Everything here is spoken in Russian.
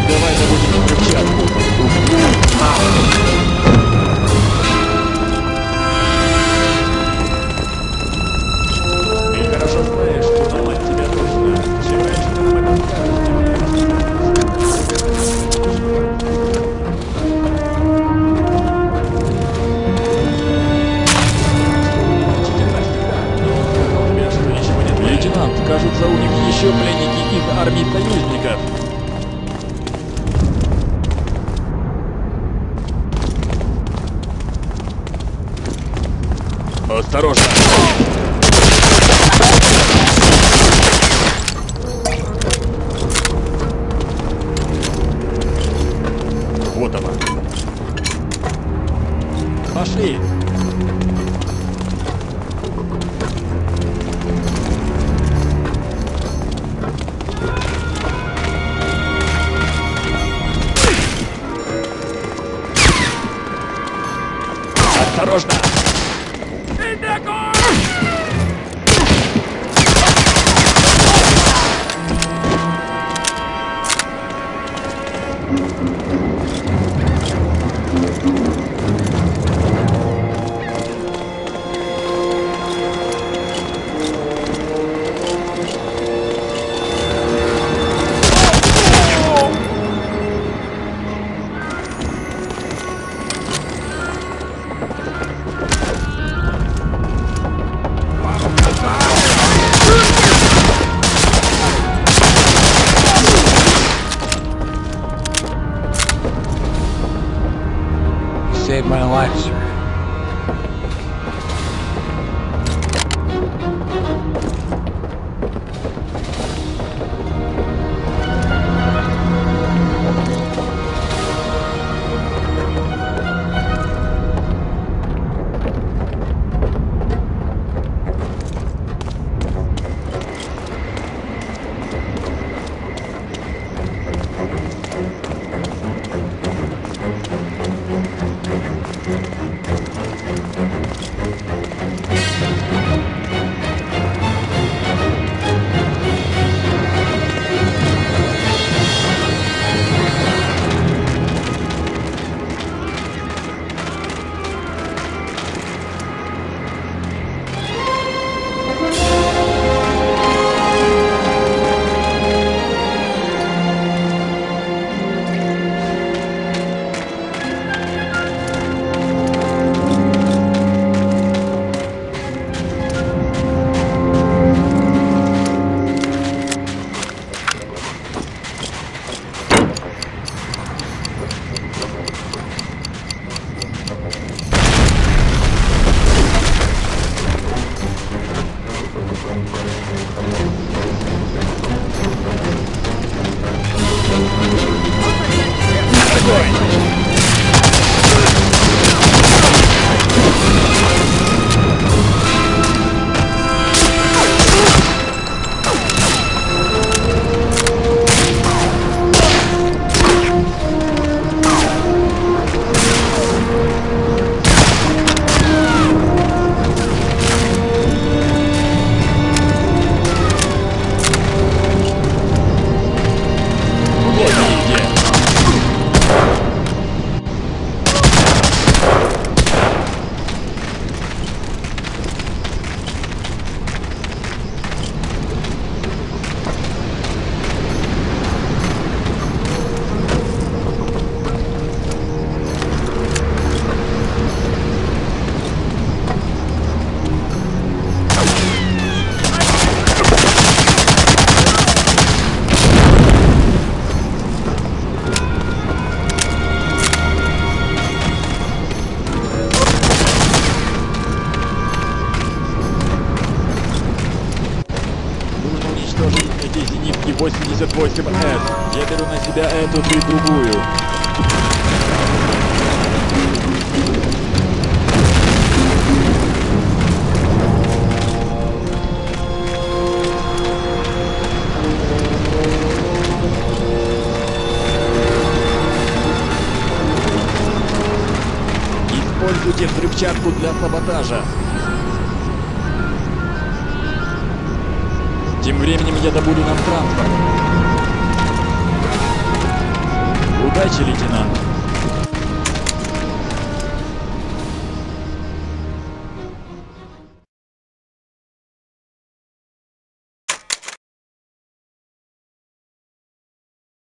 Давай забудем взрывчатку. Ты хорошо знаешь, что ломать тебя нужно. Чем раньше ты нам это скажешь, тем легче. Лейтенант, кажется, у них еще пленники из армии союзников. Осторожно! Вот она. Пошли! Осторожно! Saved my life, sir. Эти зенитки 88С. Я беру на себя эту, ты другую. Используйте взрывчатку для саботажа. Тем временем я добуду нам транспорт. Удачи, лейтенант.